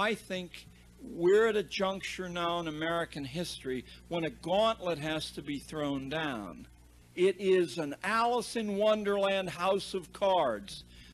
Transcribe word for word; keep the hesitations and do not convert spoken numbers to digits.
I think we're at a juncture now in American history when a gauntlet has to be thrown down. It is an Alice in Wonderland house of cards.